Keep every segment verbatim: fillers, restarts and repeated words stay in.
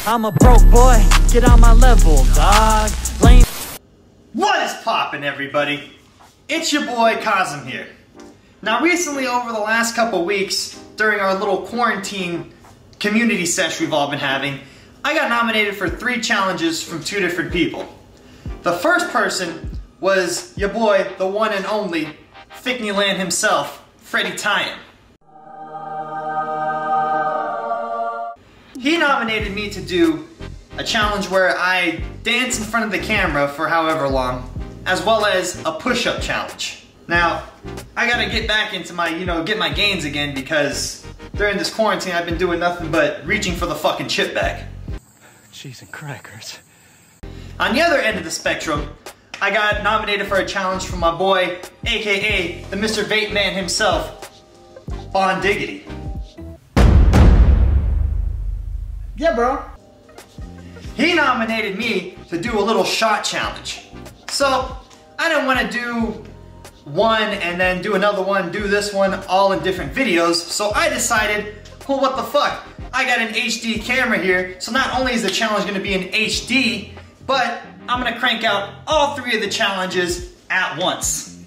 I'm a broke boy, get on my level, dog. Blame. What is poppin', everybody? It's your boy Kauzum here. Now recently, over the last couple weeks, during our little quarantine community sesh we've all been having, I got nominated for three challenges from two different people. The first person was your boy, the one and only, Thickneyland himself, Freddie Tyan. He nominated me to do a challenge where I dance in front of the camera for however long, as well as a push-up challenge. Now, I gotta get back into my, you know, get my gains again, because during this quarantine I've been doing nothing but reaching for the fucking chip bag. Cheese and crackers. On the other end of the spectrum, I got nominated for a challenge from my boy, aka the Mister Vape Man himself, Bon Diggity. Yeah, bro. He nominated me to do a little shot challenge. So, I didn't want to do one and then do another one, do this one, all in different videos. So I decided, well, what the fuck? I got an H D camera here, so not only is the challenge gonna be in H D, but I'm gonna crank out all three of the challenges at once.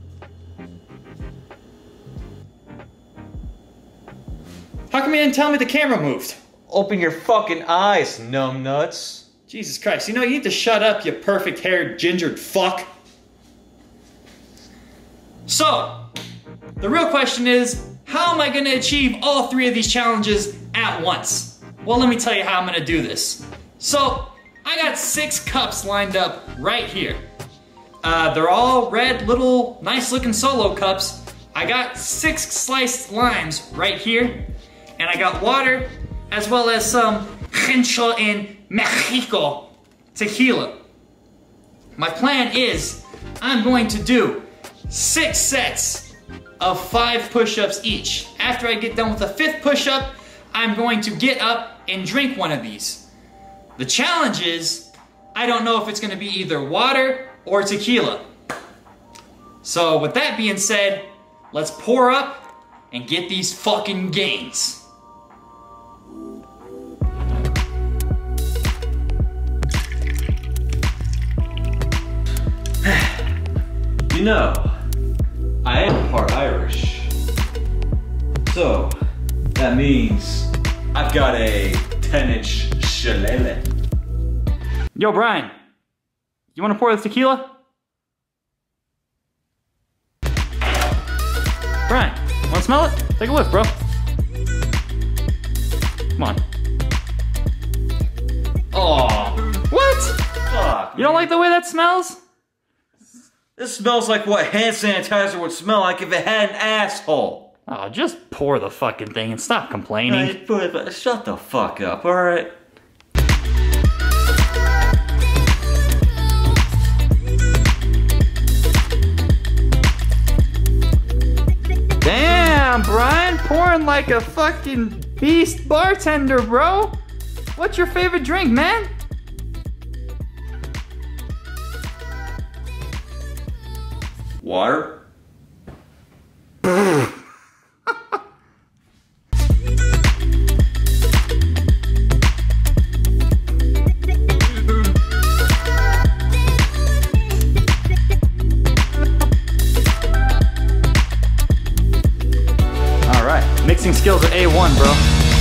How come you didn't tell me the camera moved? Open your fucking eyes, numbnuts. Jesus Christ, you know, you need to shut up, you perfect-haired, gingered fuck. So, the real question is, how am I gonna achieve all three of these challenges at once? Well, let me tell you how I'm gonna do this. So, I got six cups lined up right here. Uh, they're all red, little, nice-looking Solo cups. I got six sliced limes right here, and I got water, as well as some Rancho in Mexico tequila. My plan is, I'm going to do six sets of five push-ups each. After I get done with the fifth push-up, I'm going to get up and drink one of these. The challenge is, I don't know if it's gonna be either water or tequila. So with that being said, let's pour up and get these fucking gains. You know, I am part Irish. So, that means I've got a ten inch shillelagh. Yo, Brian, you wanna pour the tequila? Brian, wanna smell it? Take a whiff, bro. Come on. Oh, what? Fuck. You don't like the way that smells? This smells like what hand sanitizer would smell like if it had an asshole. Oh, just pour the fucking thing and stop complaining. Hey, but, but shut the fuck up, alright? Damn, Brian, pouring like a fucking beast bartender, bro. What's your favorite drink, man? Water? Alright, mixing skills are A one, bro.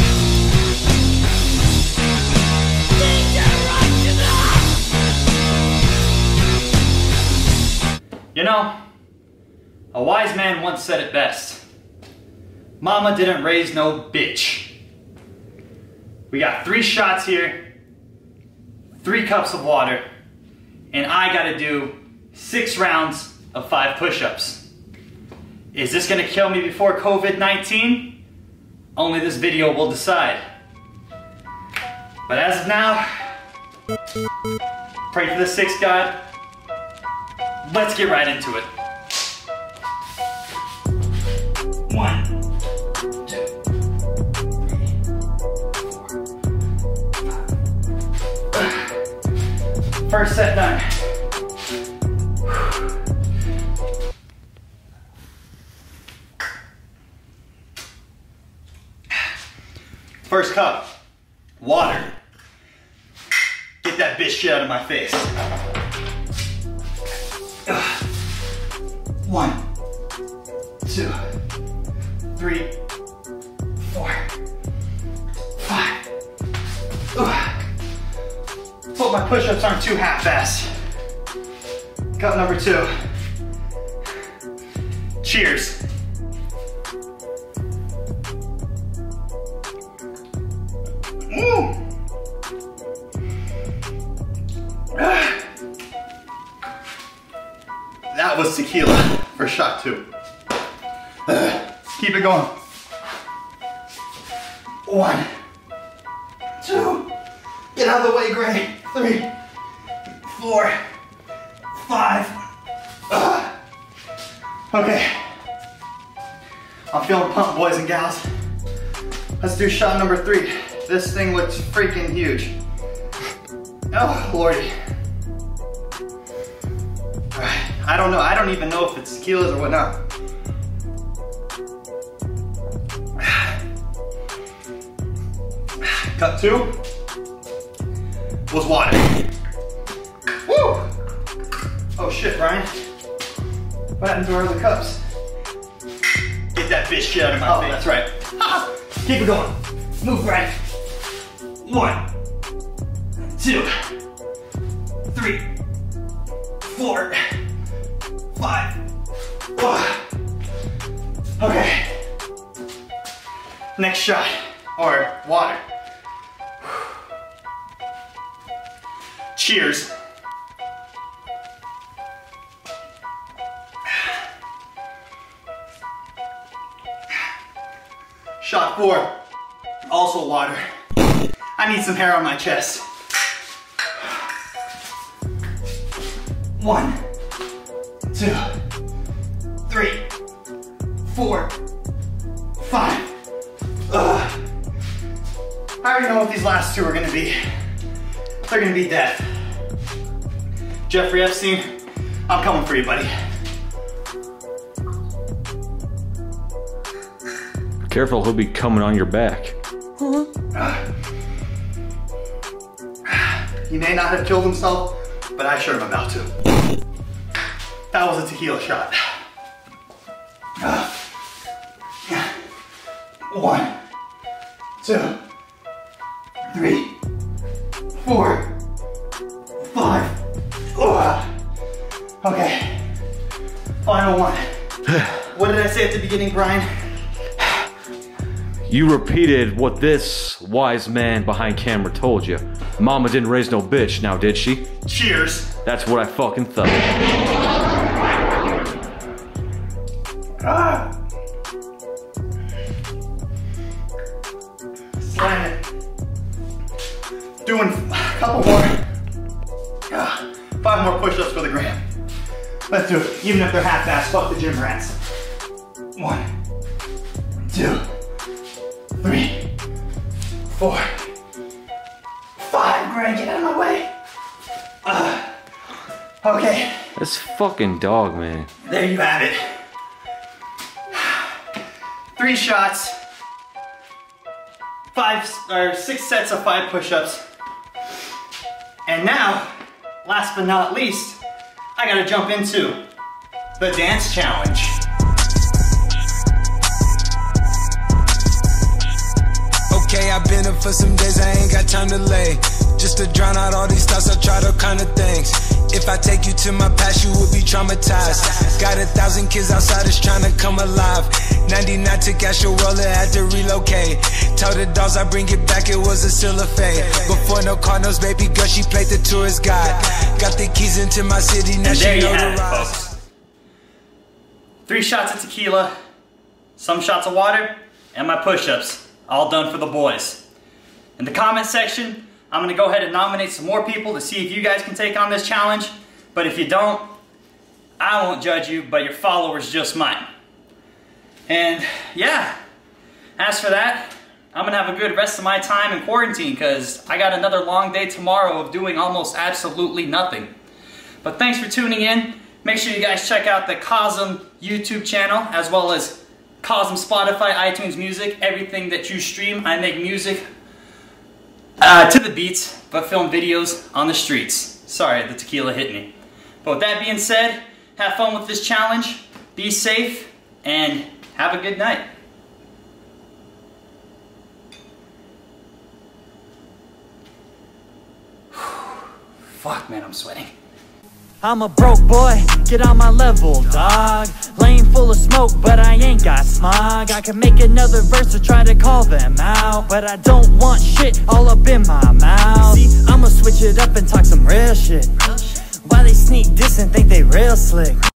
You know, a wise man once said it best. Mama didn't raise no bitch. We got three shots here, three cups of water, and I gotta do six rounds of five push-ups. Is this gonna kill me before COVID nineteen? Only this video will decide. But as of now, pray for the sixth God. Let's get right into it. One, two, three, four, five. First set done. First cup, water. bitch shit out of my face. Ugh. One, two, three, four, five. Ugh. Hope my push-ups aren't too half-assed. Cut number two. Cheers. Mm. That was tequila for shot two. Uh, keep it going. One, two, get out of the way, Gray. Three, four, five. Uh, okay. I'm feeling pumped, boys and gals. Let's do shot number three. This thing looks freaking huge. Oh, Lordy. I don't know, I don't even know if it's tequilas or whatnot. Cut two was water. Woo! Oh shit, Brian. What happened to our other cups? Get that bitch shit out of my oh, face. That's right. Keep it going. Move, Brian. One, two, three, four, five. Okay. Next shot, or water. Cheers. Shot four, also water. I need some hair on my chest. One, two, three, four, five. Ugh. I already know what these last two are gonna be. They're gonna be death. Jeffrey Epstein, I'm coming for you, buddy. Careful, he'll be coming on your back. Uh, he may not have killed himself, but I sure am about to. That was a tequila shot. Uh, one, two, three, four, five. Ugh. Okay, final one. What did I say at the beginning, Brian? You repeated what this wise man behind camera told you. Mama didn't raise no bitch, now did she? Cheers. That's what I fucking thought. Ah. Slam it. Doing a couple more. Ah. Five more push-ups for the gram. Let's do it, even if they're half-assed. Fuck the gym rats. One, two, three, four, five. Greg, get out of my way. Uh, okay. This fucking dog, man. There you have it. Three shots, five or six sets of five push-ups. And now, last but not least, I gotta jump into the dance challenge. Okay, I've been up for some days, I ain't got time to lay. Just to drown out all these thoughts, I try to kind of things. If I take you to my past, you will be traumatized. Got a thousand kids outside, that's trying to come alive. ninety-nine took out your roller, had to relocate. Tell the dolls I bring it back, it was a still a fade. Before no Cardinals, baby girl, she played the tourist guide. Got the keys into my city, now and she know the the rise. Three shots of tequila, some shots of water, and my push-ups. All done for the boys. In the comment section, I'm gonna go ahead and nominate some more people to see if you guys can take on this challenge. But if you don't, I won't judge you, but your followers just might. And yeah, as for that, I'm gonna have a good rest of my time in quarantine because I got another long day tomorrow of doing almost absolutely nothing. But thanks for tuning in. Make sure you guys check out the Kauzum YouTube channel as well as Kauzum Spotify, iTunes Music, everything that you stream. I make music uh, to the beats, but but film videos on the streets. Sorry, the tequila hit me. But with that being said, have fun with this challenge, be safe, and have a good night. Fuck, man, I'm sweating. I'm a broke boy, get on my level, dog. Lane full of smoke, but I ain't got smog. I can make another verse to try to call them out, but I don't want shit all up in my mouth. See, I'ma switch it up and talk some real shit. Why they sneak diss and think they real slick?